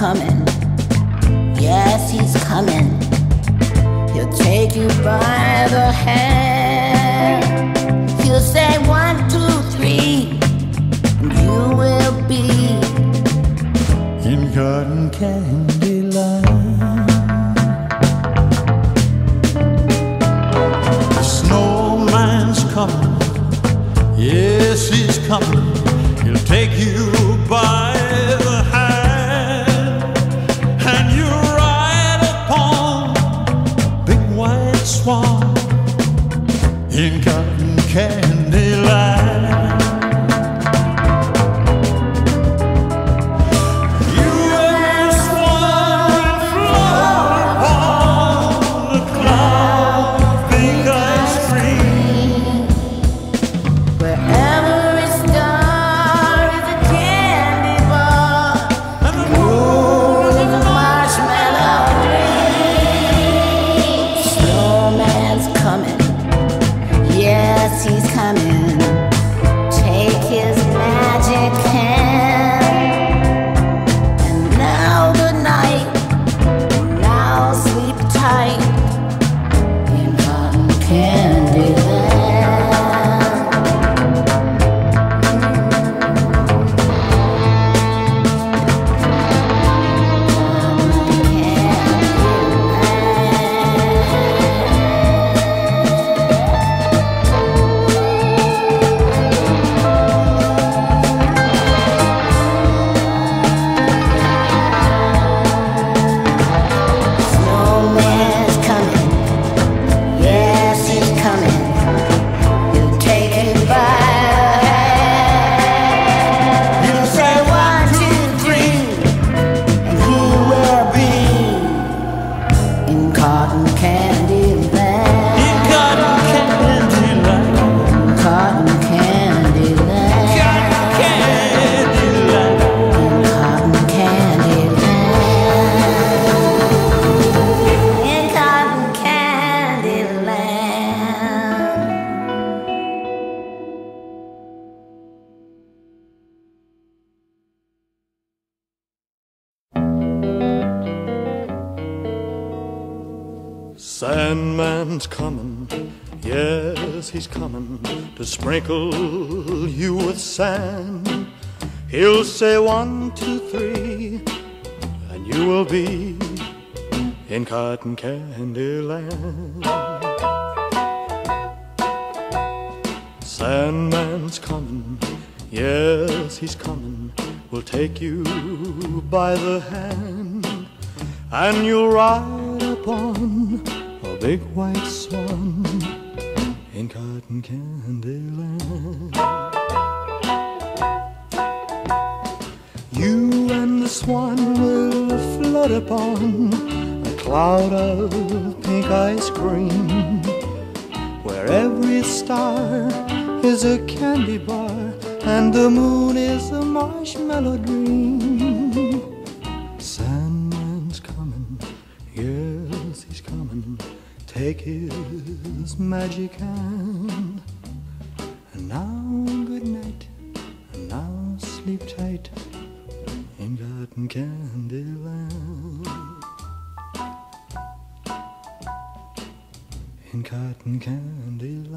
coming. Yes, he's coming. He'll take you by the hand. He'll say 1, 2, 3, and you will be in cotton candy land. The snowman's coming. Yes, he's coming. He'll take you by the hand, and you ride upon a big white swan in cotton candy land. You and the swan float upon the cloud of pink ice cream. wherever it's dark is a candy bar, And the moon is a marshmallow dream. Snowman's coming. Yes, he's coming. Take his magic hand. And now good night. Now sleep tight in cotton candy land. Snowman's coming. Yes, he's coming. He'll take you by the hand. He'll say 1, 2, 3, and he will be in cotton candy land. in cotton candy land. Cotton candy land. Cotton candy land. Cotton candy land. In cotton candy land. Sandman's coming, yes, he's coming to sprinkle you with sand. He'll say 1, 2, 3, and you will be in cotton candy land. Sandman's coming, yes, he's coming, will take you by the hand, and you'll ride upon a big white swan in cotton candy land. You and the swan will float upon a cloud of pink ice cream, where every star is a candy bar and the moon is a marshmallow dream. Sandman's coming, yes, he's coming. Take his magic hand. And now good night, and now sleep tight in cotton candy land. In cotton candy land.